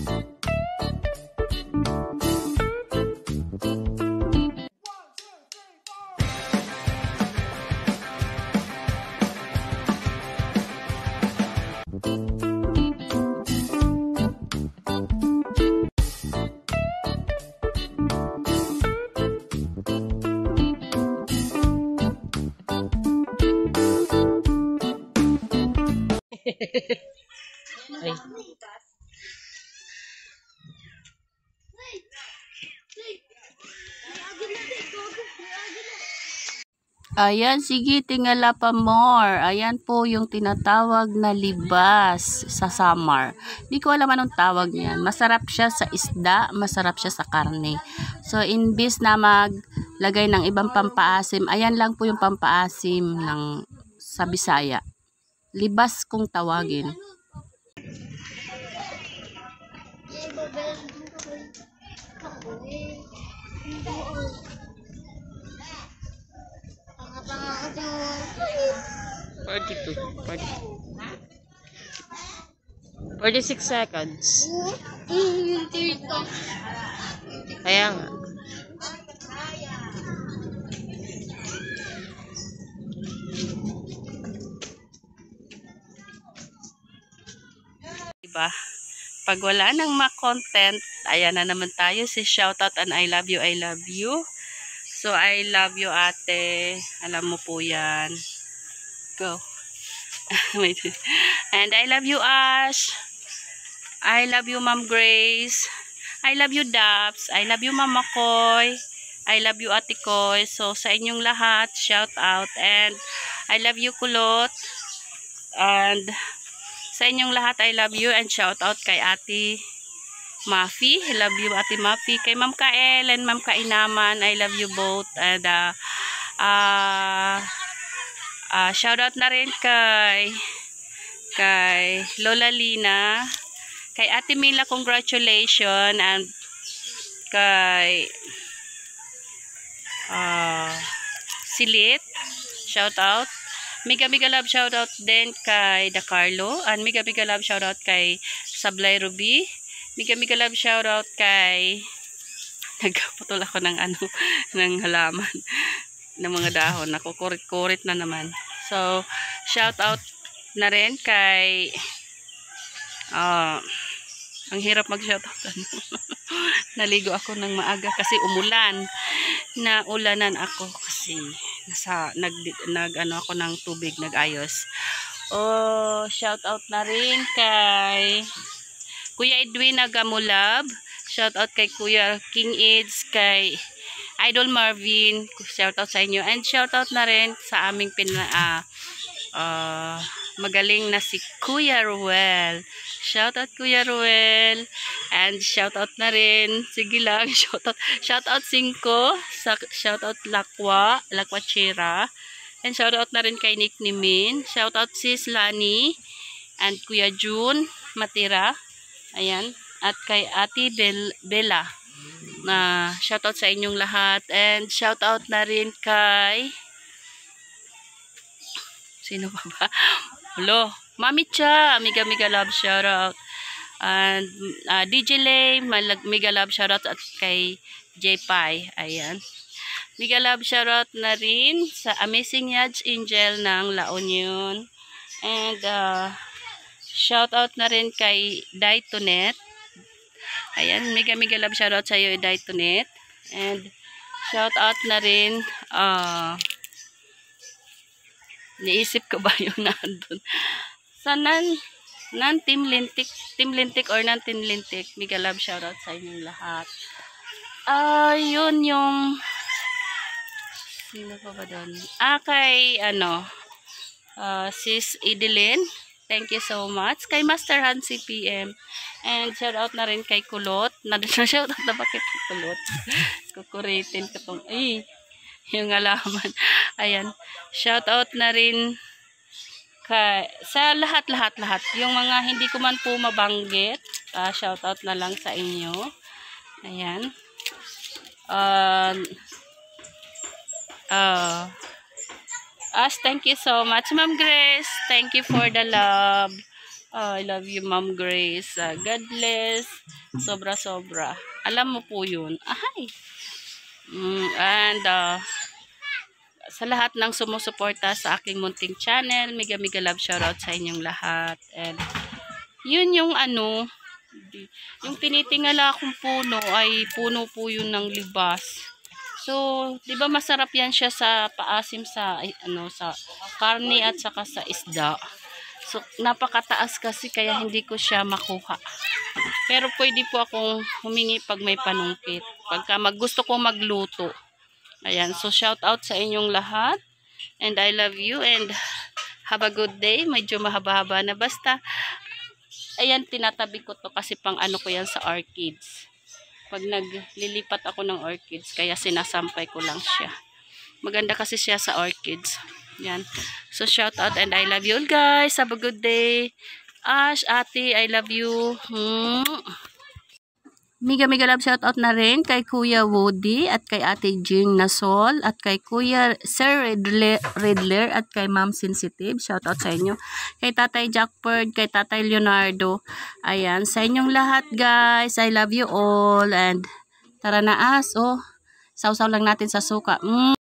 Ay. Ayan, sige, tingala pa more. Ayan po yung tinatawag na libas sa summer. Hindi ko alam anong tawag niyan. Masarap siya sa isda, masarap siya sa karne. So, imbis na maglagay ng ibang pampaasim, ayan lang po yung pampaasim ng sa Bisaya. Libas kung tawagin. Forty-two. 46 seconds. Kaya nga. Diba? Pag wala nang ma-content, ayan na naman tayo si shoutout and I love you, I love you. So, I love you, ate. Alam mo po yan. Go. And I love you, Ash. I love you, Ma'am Grace. I love you, Daps. I love you, Mama Koy. I love you, Ate Koy. So, sa inyong lahat, shout out. And I love you, Kulot. And sa inyong lahat, I love you. And shout out kay Ate Mafi. I love you, Ate Mafi. Kay Ma'am Kael and Ma'am Kainaman. I love you both. And shout out na rin kay Lola Lina. Kay Ate Mila, congratulations. And kay Silit, shout out. Mega love shout out din kay Da Carlo. And mega love shout out kay Sablay Ruby. Mega love shout out kay nagputol ako ng ng halaman ng mga dahon. Nakukurit-kurit na naman. So, shout out na rin kay ang hirap mag-shoutout. Naligo ako ng maaga kasi umulan. Naulanan ako kasi ako ng tubig, nag-ayos. Shoutout na rin kay Kuya Edwin Nagamulab. Shoutout kay Kuya King Eds, kay Idol Marvin. Shoutout sa inyo. And shoutout na rin sa aming magaling na si Kuya Ruel. Shoutout Kuya Ruel. And shoutout na rin, sige lang, shoutout 5, shoutout Lakwa Chira. And shoutout na rin kay Nick Nimin. Shoutout Sis Lani and Kuya June Matira. Ayan. At kay Ate Bella. Shoutout sa inyong lahat. And shoutout na rin kay sino pa ba? Hello, Mami Cha, mega love shoutout. And DJ Lay, mega love shoutout at kay J-Pai. Ayan. Mega love shoutout na rin sa Amazing Yads Angel ng La Union. And shoutout na rin kay Daitonet. Ayan, mega love shoutout sa iyo, Daitonet. And shoutout na rin niisip ko ba yung nandun sa Team Lintik or Team Lintik. Mega love shoutout sa inyong lahat. Yun yung sino pa ba doon? Kay Sis Idelin. Thank you so much. Kay Master Han CPM. And shoutout na rin kay Kulot. Shoutout na bakit kay Kulot? Kukuritin ka tong yung alaman. Ayan. Shoutout na rin sa lahat. Yung mga hindi ko man po mabanggit, shoutout na lang sa inyo. Ayan. Thank you so much, Ma'am Grace. Thank you for the love. I love you, Ma'am Grace. God bless. Sobra-sobra. Alam mo po yun. Ahay. And sa lahat ng sumusuporta sa aking munting channel, mega mega love shoutout sa inyong lahat. And yun yung yung tinitingala kong puno ay puno po yun ng libas. So, 'di ba masarap yan siya sa paasim sa sa karne at saka sa isda. So, napakataas kasi kaya hindi ko siya makuha. Pero pwede po akong humingi pag may panungkit. Pagka gusto ko magluto. Ayan, so shout out sa inyong lahat. And I love you and have a good day. Medyo mahaba-haba na. Basta, ayan, tinatabi ko to kasi pang ko yan sa orchids. Pag naglilipat ako ng orchids, kaya sinasampay ko lang siya. Maganda kasi siya sa orchids. Yan. So, shout out and I love you all guys. Have a good day. Ash, ate, I love you. Mega mega love shout out na rin kay Kuya Woody at kay Ate Jing Nasol at kay Kuya Sir Redler at kay Ma'am Sensitive. Shout out sa inyo. Kay Tatay Jackford, kay Tatay Leonardo. Ayan, sa inyong lahat guys. I love you all and tara na as. Sausaw lang natin sa suka.